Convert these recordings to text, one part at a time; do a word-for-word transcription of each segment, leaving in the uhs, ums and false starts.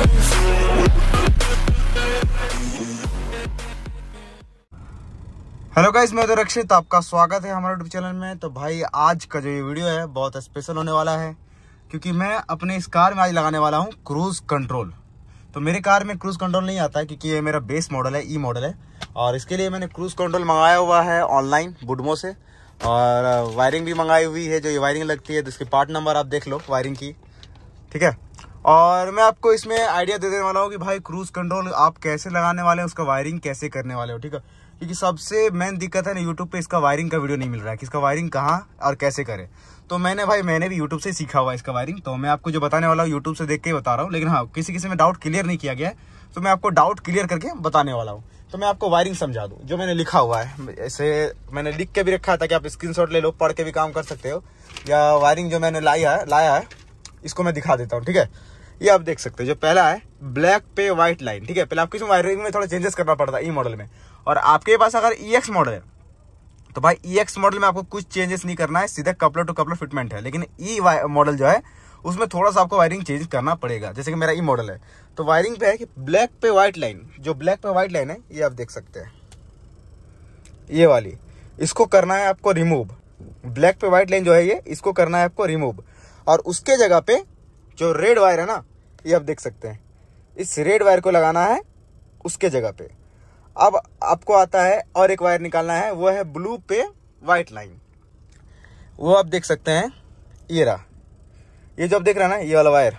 Hello guys, मैं तो रक्षित, आपका स्वागत है हमारे यूट्यूब चैनल में। तो भाई आज का जो ये वीडियो है बहुत स्पेशल होने वाला है, क्योंकि मैं अपने इस कार में आज लगाने वाला हूँ क्रूज कंट्रोल। तो मेरे कार में क्रूज कंट्रोल नहीं आता है, क्योंकि ये मेरा बेस मॉडल है, ई मॉडल है। और इसके लिए मैंने क्रूज कंट्रोल मंगाया हुआ है ऑनलाइन बुडमो से, और वायरिंग भी मंगाई हुई है। जो ये वायरिंग लगती है तो इसकी पार्ट नंबर आप देख लो वायरिंग की, ठीक है। और मैं आपको इसमें आइडिया दे देने वाला हूँ कि भाई क्रूज कंट्रोल आप कैसे लगाने वाले हो, उसका वायरिंग कैसे करने वाले हो, ठीक है। क्योंकि सबसे मेन दिक्कत है ना, यूट्यूब पे इसका वायरिंग का वीडियो नहीं मिल रहा है कि इसका वायरिंग कहाँ और कैसे करे। तो मैंने भाई मैंने भी यूट्यूब से सीखा हुआ है इसका वायरिंग, तो मैं आपको जो बताने वाला हूँ यूट्यूब से देख के ही बता रहा हूँ। लेकिन हाँ, किसी किसी में डाउट क्लियर नहीं किया गया है, तो मैं आपको डाउट क्लियर करके बताने वाला हूँ। तो मैं आपको वायरिंग समझा दूँ जो मैंने लिखा हुआ है। ऐसे मैंने लिख के भी रखा था कि आप स्क्रीनशॉट ले लो, पढ़ के भी काम कर सकते हो, या वायरिंग जो मैंने लाया है लाया है इसको मैं दिखा देता हूँ, ठीक है। ये आप देख सकते हो, जो पहला है ब्लैक पे व्हाइट लाइन, ठीक है। पहले आपको इसमें वायरिंग में थोड़ा चेंजेस करना पड़ता है ई मॉडल में। और आपके पास अगर ई एक्स मॉडल है तो भाई ई एक्स मॉडल में आपको कुछ चेंजेस नहीं करना है, सीधे कपलर टू कपलर फिटमेंट है। लेकिन ई मॉडल जो है उसमें थोड़ा सा आपको वायरिंग चेंज करना पड़ेगा। जैसे कि मेरा ई मॉडल है तो वायरिंग पे है कि ब्लैक पे व्हाइट लाइन, जो ब्लैक पे व्हाइट लाइन है ये आप देख सकते हैं, ये वाली, इसको करना है आपको रिमूव। ब्लैक पे व्हाइट लाइन जो है ये, इसको करना है आपको रिमूव। और उसके जगह पे जो रेड वायर है ना, ये आप देख सकते हैं, इस रेड वायर को लगाना है उसके जगह पे। अब आपको आता है और एक वायर निकालना है, वो है ब्लू पे व्हाइट लाइन। वो आप देख सकते हैं, ये रहा, ये जो आप देख रहे हैं ना, ये वाला वायर,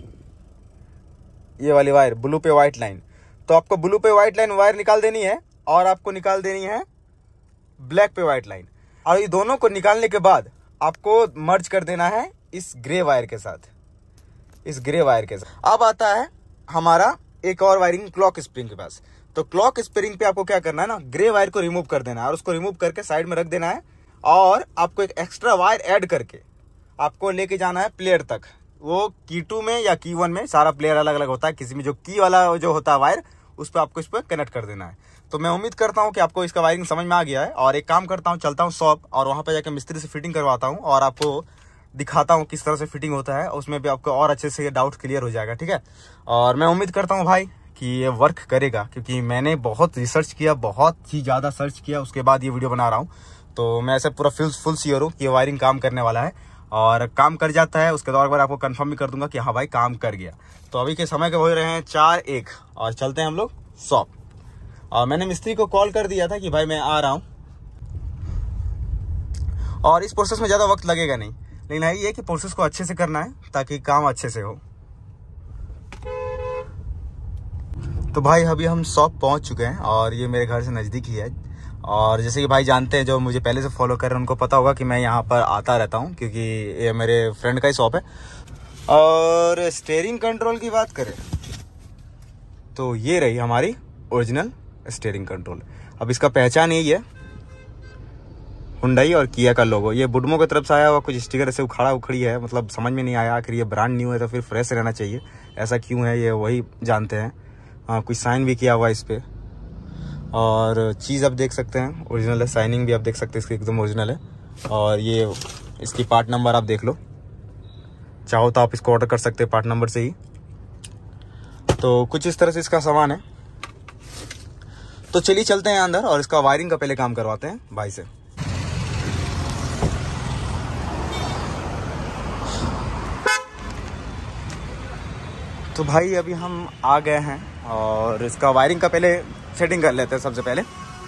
ये वाली वायर ब्लू पे व्हाइट लाइन। तो आपको ब्लू पे व्हाइट लाइन वायर निकाल देनी है, और आपको निकाल देनी है ब्लैक पे व्हाइट लाइन। और ये दोनों को निकालने के बाद आपको मर्ज कर देना है इस ग्रे वायर के साथ, इस ग्रे वायर के साथ। अब आता है हमारा एक और वायरिंग क्लॉक स्प्रिंग के पास। तो क्लॉक स्प्रिंग पे आपको क्या करना है ना, ग्रे वायर को रिमूव कर देना है, और उसको रिमूव करके साइड में रख देना है। और आपको एक एक्स्ट्रा वायर ऐड करके आपको लेके जाना है प्लेयर तक। वो की टू में या की वन में, सारा प्लेयर अलग अलग होता है, किसी में जो की वाला जो होता है वायर, उस पर आपको इस पर कनेक्ट कर देना है। तो मैं उम्मीद करता हूँ कि आपको इसका वायरिंग समझ में आ गया है। और एक काम करता हूँ, चलता हूँ शॉप और वहाँ पर जाकर मिस्त्री से फिटिंग करवाता हूँ, और आपको दिखाता हूँ किस तरह से फिटिंग होता है। उसमें भी आपको और अच्छे से डाउट क्लियर हो जाएगा, ठीक है। और मैं उम्मीद करता हूँ भाई कि ये वर्क करेगा, क्योंकि मैंने बहुत रिसर्च किया, बहुत ही ज़्यादा सर्च किया, उसके बाद ये वीडियो बना रहा हूँ। तो मैं ऐसे पूरा फुल फुल श्योर हूँ कि ये वायरिंग काम करने वाला है, और काम कर जाता है उसके दौर पर आपको कंफर्म भी कर दूंगा कि हाँ भाई काम कर गया। तो अभी के समय के हो रहे हैं चार एक, और चलते हैं हम लोग शॉप। और मैंने मिस्त्री को कॉल कर दिया था कि भाई मैं आ रहा हूँ, और इस प्रोसेस में ज़्यादा वक्त लगेगा नहीं, लेकिन है ये कि प्रोसेस को अच्छे से करना है ताकि काम अच्छे से हो। तो भाई अभी हम शॉप पहुंच चुके हैं, और ये मेरे घर से नज़दीक ही है। और जैसे कि भाई जानते हैं, जो मुझे पहले से फॉलो कर रहे हैं उनको पता होगा कि मैं यहाँ पर आता रहता हूँ, क्योंकि ये मेरे फ्रेंड का ही शॉप है। और स्टीयरिंग कंट्रोल की बात करें तो ये रही हमारी ओरिजिनल स्टीयरिंग कंट्रोल। अब इसका पहचान यही है, हुंडई और किया का लोगो। ये बुडमो की तरफ से आया हुआ कुछ स्टिकर ऐसे उखाड़ा उखड़ी है, मतलब समझ में नहीं आया आखिर ये ब्रांड न्यू है तो फिर फ्रेश रहना चाहिए, ऐसा क्यों है ये वही जानते हैं। हाँ, कुछ साइन भी किया हुआ है इस पर, और चीज़ आप देख सकते हैं ओरिजिनल है, साइनिंग भी आप देख सकते हैं इसकी एकदम ओरिजिनल है। और ये इसकी पार्ट नंबर आप देख लो, चाहो तो आप इसको ऑर्डर कर सकते हैं पार्ट नंबर से ही। तो कुछ इस तरह से इसका सामान है। तो चलिए चलते हैं अंदर, और इसका वायरिंग का पहले काम करवाते हैं भाई से। तो भाई अभी हम आ गए हैं, और इसका वायरिंग का पहले सेटिंग कर लेते हैं सबसे पहले।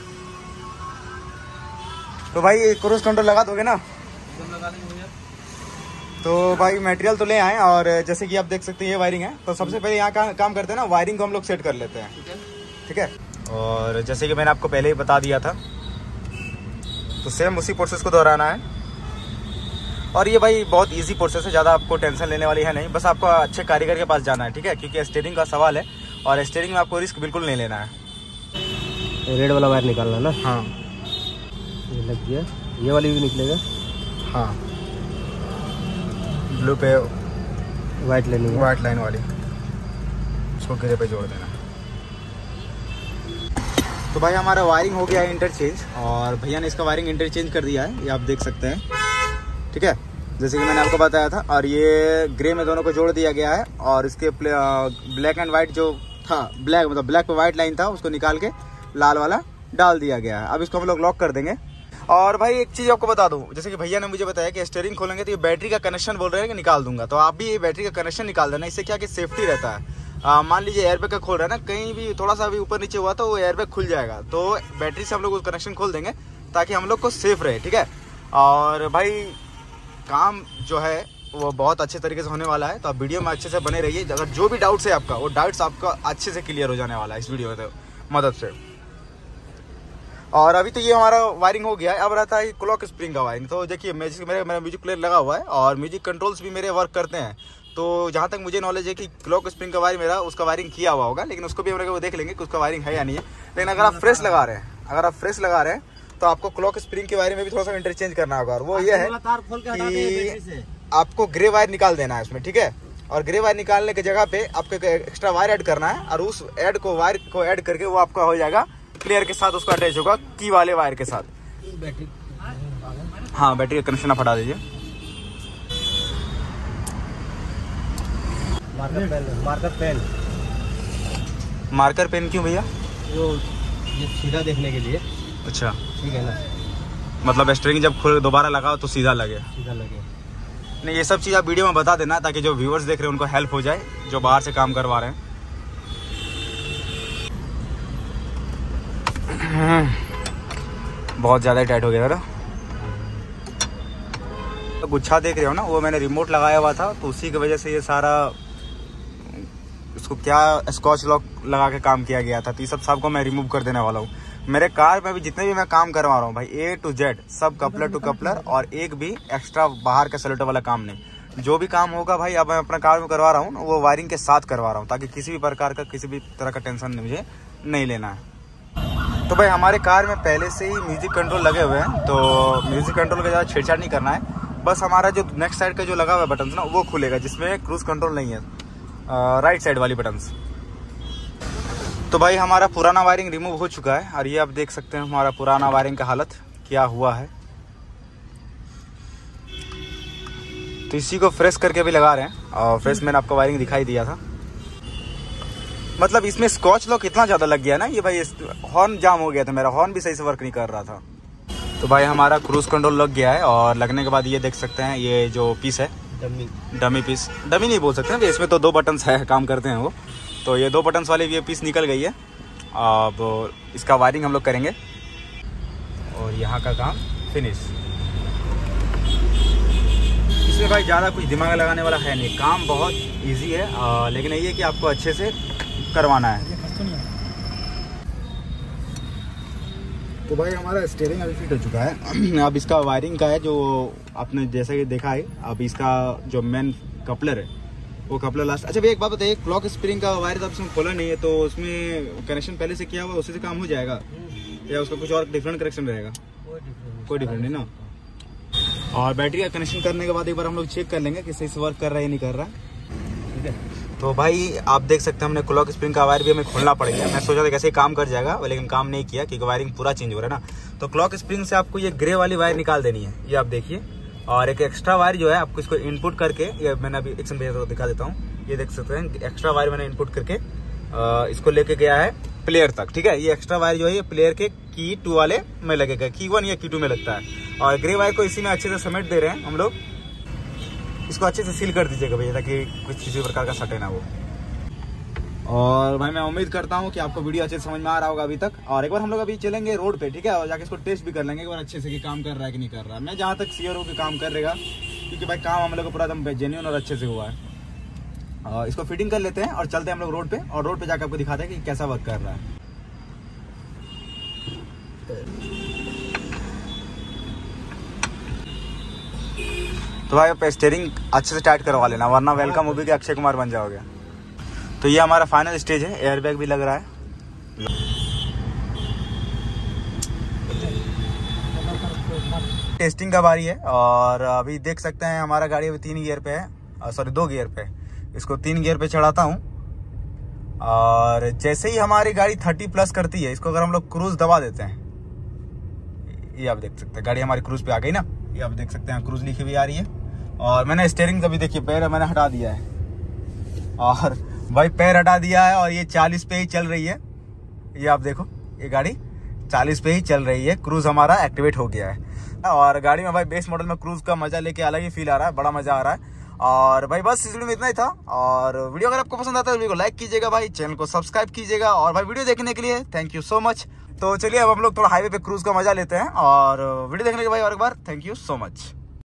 तो भाई क्रूज कंट्रोल लगा दोगे ना? लगा देंगे। तो भाई मटेरियल तो ले आए, और जैसे कि आप देख सकते हैं ये वायरिंग है। तो सबसे पहले यहाँ का काम करते हैं ना, वायरिंग को हम लोग सेट कर लेते हैं, ठीक है। और जैसे कि मैंने आपको पहले ही बता दिया था, तो सेम उसी प्रोसेस को दोहराना है। और ये भाई बहुत इजी प्रोसेस है, ज़्यादा आपको टेंशन लेने वाली है नहीं, बस आपको अच्छे कारीगर के पास जाना है, ठीक है। क्योंकि स्टीयरिंग का सवाल है, और स्टीयरिंग में आपको रिस्क बिल्कुल नहीं लेना है। रेड वाला वायर निकालना ना? हाँ, ये लग गया, ये वाली भी निकलेगा। हाँ, ब्लू पे वाइट लाइन, वाइट लाइन वाली, उसको गिरे पे जोड़ देना। तो भाई हमारा वायरिंग हो गया है इंटरचेंज, और भैया ने इसका वायरिंग इंटरचेंज कर दिया है, ये आप देख सकते हैं, ठीक है। जैसे कि मैंने आपको बताया था। और ये ग्रे में दोनों को जोड़ दिया गया है और इसके ब्लैक एंड वाइट जो था, ब्लैक मतलब ब्लैक पे वाइट लाइन था, उसको निकाल के लाल वाला डाल दिया गया है। अब इसको हम लोग लॉक कर देंगे। और भाई एक चीज़ आपको बता दूं, जैसे कि भैया ने मुझे बताया कि स्टीयरिंग खोलेंगे तो ये बैटरी का कनेक्शन बोल रहे हैं कि निकाल दूंगा, तो आप भी ये बैटरी का कनेक्शन निकाल देना। इससे क्या कि सेफ्टी रहता है। मान लीजिए एयरबैग का खोल रहा है ना, कहीं भी थोड़ा सा भी ऊपर नीचे हुआ तो वो एयरबैग खुल जाएगा, तो बैटरी से हम लोग कनेक्शन खोल देंगे ताकि हम लोग को सेफ रहे, ठीक है। और भाई काम जो है वो बहुत अच्छे तरीके से होने वाला है, तो आप वीडियो में अच्छे से बने रहिए। अगर जो भी डाउट्स है आपका, वो डाउट्स आपका अच्छे से क्लियर हो जाने वाला है इस वीडियो की मदद से। और अभी तो ये हमारा वायरिंग हो गया है, अब रहता है क्लॉक स्प्रिंग का वायरिंग। तो देखिए मेरे मेरा म्यूजिक प्लेयर लगा हुआ है और म्यूजिक कंट्रोल्स भी मेरे वर्क करते हैं, तो जहाँ तक मुझे नॉलेज है कि क्लॉक स्प्रिंग का वायर मेरा उसका वायरिंग किया हुआ होगा, लेकिन उसको भी हम लोग देख लेंगे कि उसका वायरिंग है या नहीं है। लेकिन अगर आप फ्रेश लगा रहे हैं अगर आप फ्रेश लगा रहे हैं तो आपको क्लॉक स्प्रिंग के वायरिंग में भी थोड़ा सा इंटरचेंज करना होगा। और वो ये है कि आपको ग्रे वायर निकाल देना है उसमें, ठीक है। और ग्रे वायर निकालने की जगह पे आपको एक्स्ट्रा वायर ऐड करना है और उस ऐड को वायर को ऐड करके वो आपका हो जाएगा प्लेयर के साथ, उसका अटैच होगा की वाले वायर के साथ। बैटरी हाँ बैटरी का कनेक्शन आप हटा दीजिए। Marker pen marker pen marker pen क्यों भैया? जो ये सीधा देखने के लिए। अच्छा ठीक है ना, मतलब स्टीयरिंग जब खुल दोबारा लगाओ तो सीधा लगे। सीधा लगे। नहीं, ये सब चीज़ आप वीडियो में बता देना ताकि जो व्यूअर्स देख रहे हैं उनको हेल्प हो जाए, जो बाहर से काम करवा रहे हैं। बहुत ज़्यादा टाइट हो गया था। तो गुच्छा देख रहे हो ना, वो मैंने रिमोट लगाया हुआ था, तो उसी की वजह से ये सारा इसको क्या स्कॉच लॉक लगा के काम किया गया था। तो ये सब सबको मैं रिमूव कर देने वाला हूँ। मेरे कार में भी जितने भी मैं काम करवा रहा हूँ भाई, ए टू जेड सब कपलर टू कपलर, और एक भी एक्स्ट्रा बाहर का सेलेक्टर वाला काम नहीं। जो भी काम होगा भाई अब मैं अपना कार में करवा रहा हूँ वो वायरिंग के साथ करवा रहा हूँ, ताकि किसी भी प्रकार का किसी भी तरह का टेंशन मुझे नहीं लेना है। तो भाई हमारे कार में पहले से ही म्यूजिक कंट्रोल लगे हुए हैं, तो म्यूजिक कंट्रोल का ज़्यादा छेड़छाड़ नहीं करना है। बस हमारा जो नेक्स्ट साइड का जो लगा हुआ है बटन ना, वो खुलेगा, जिसमें क्रूज कंट्रोल नहीं है, राइट साइड वाली बटन्स। तो भाई हमारा पुराना वायरिंग रिमूव हो चुका है और ये आप देख सकते हैं हमारा पुराना वायरिंग का हालत क्या हुआ है। तो इसी को फ्रेश करके भी लगा रहे हैं, और फ्रेश मैंने आपको वायरिंग दिखाई दिया था। मतलब इसमें स्कॉच लॉक इतना ज़्यादा लग गया ना, ये भाई हॉर्न जाम हो गया था, मेरा हॉर्न भी सही से वर्क नहीं कर रहा था। तो भाई हमारा क्रूज कंट्रोल लग गया है, और लगने के बाद ये देख सकते हैं ये जो पीस है डमी डमी पीस, डमी नहीं बोल सकते हैं, इसमें तो दो बटन्स है काम करते हैं वो, तो ये दो बटन्स वाली ये पीस निकल गई है। अब इसका वायरिंग हम लोग करेंगे और यहाँ का काम फिनिश। इसमें भाई ज़्यादा कुछ दिमाग लगाने वाला है नहीं, काम बहुत इजी है, आ, लेकिन ये है कि आपको अच्छे से करवाना है। तो भाई हमारा स्टीयरिंग अभी फिट हो चुका है। अब इसका वायरिंग का है जो आपने जैसा कि देखा है, अब इसका जो मेन कपलर है वो कपलर लास्ट। अच्छा भैया एक बात बताइए, क्लॉक स्प्रिंग का वायर तो इसमें खोला नहीं है, तो उसमें कनेक्शन पहले से किया हुआ उसी से काम हो जाएगा या उसका कुछ और डिफरेंट कनेक्शन रहेगा? कोई डिफरेंट नहीं ना। और बैटरी का कनेक्शन करने के बाद एक बार हम लोग चेक कर लेंगे कि सही से वर्क कर रहा है नहीं कर रहा, ठीक है। तो भाई आप देख सकते हैं हमने क्लॉक स्प्रिंग का वायर भी हमें खोलना पड़ गया। मैं सोचा था कैसे काम कर जाएगा, लेकिन काम नहीं किया क्योंकि वायरिंग पूरा चेंज हो रहा है ना। तो क्लॉक स्प्रिंग से आपको ये ग्रे वाली वायर निकाल देनी है, ये आप देखिए। और एक एक्स्ट्रा वायर जो है आपको इसको इनपुट करके, ये मैंने अभी एक भैया दिखा देता हूँ, ये देख सकते हैं एक्स्ट्रा वायर मैंने इनपुट करके इसको लेके गया है प्लेयर तक, ठीक है। ये एक्स्ट्रा वायर जो है ये प्लेयर के की टू वाले में लगेगा, की वन या की टू में लगता है। और ग्रे वायर को इसी में अच्छे से समेट दे रहे हैं हम लोग। इसको अच्छे से सील कर दीजिएगा भैया, ताकि कुछ किसी प्रकार का सटे ना वो। और भाई मैं उम्मीद करता हूँ कि आपको वीडियो अच्छे से समझ में आ रहा होगा अभी तक। और एक बार हम लोग अभी चलेंगे रोड पे, ठीक है, और जाके इसको टेस्ट भी कर लेंगे एक बार अच्छे से कि काम कर रहा है कि नहीं कर रहा है। मैं जहाँ तक श्योर हूँ कि काम करेगा, क्योंकि भाई काम हम लोग को पूरा एकदम जेन्युइन और अच्छे से हुआ है। और इसको फिटिंग कर लेते हैं और चलते हैं हम लोग रोड पे, और रोड पे जाकर आपको दिखाते हैं कि कैसा वर्क कर रहा है। तो भाई आप स्टीयरिंग अच्छे से टाइट करवा लेना, वरना वेलकम मूवी के अक्षय कुमार बन जाओगे। तो ये हमारा फाइनल स्टेज है, एयरबैग भी लग रहा है। टेस्टिंग का बारी है, और अभी देख सकते हैं हमारा गाड़ी अभी तीन गियर पे है, सॉरी दो गियर पे। इसको तीन गियर पे चढ़ाता हूँ, और जैसे ही हमारी गाड़ी थर्टी प्लस करती है, इसको अगर हम लोग क्रूज दबा देते हैं, ये आप देख सकते हैं गाड़ी हमारी क्रूज पे आ गई ना, ये आप देख सकते हैं क्रूज लिखी हुई आ रही है। और मैंने स्टेयरिंग अभी देखिए पैर मैंने हटा दिया है, और भाई पैर हटा दिया है और ये चालीस पे ही चल रही है। ये आप देखो, ये गाड़ी चालीस पे ही चल रही है। क्रूज हमारा एक्टिवेट हो गया है और गाड़ी में भाई बेस मॉडल में क्रूज का मजा लेके अलग ही फील आ रहा है, बड़ा मजा आ रहा है। और भाई बस इस वीडियो में इतना ही था। और वीडियो अगर आपको पसंद आता है तो वीडियो को लाइक कीजिएगा भाई, चैनल को सब्सक्राइब कीजिएगा। और भाई वीडियो देखने के लिए थैंक यू सो मच। तो चलिए अब हम लोग थोड़ा हाईवे पे क्रूज का मजा लेते हैं। और वीडियो देखने के भाई और एक बार थैंक यू सो मच।